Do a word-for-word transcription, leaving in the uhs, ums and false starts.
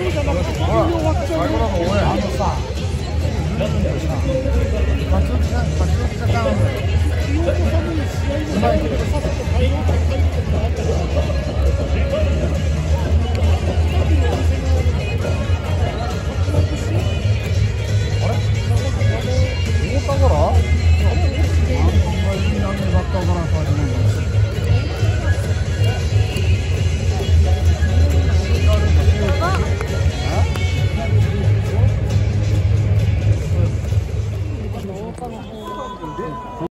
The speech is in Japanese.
のさ、勝ち抜きさん、勝ち抜きさん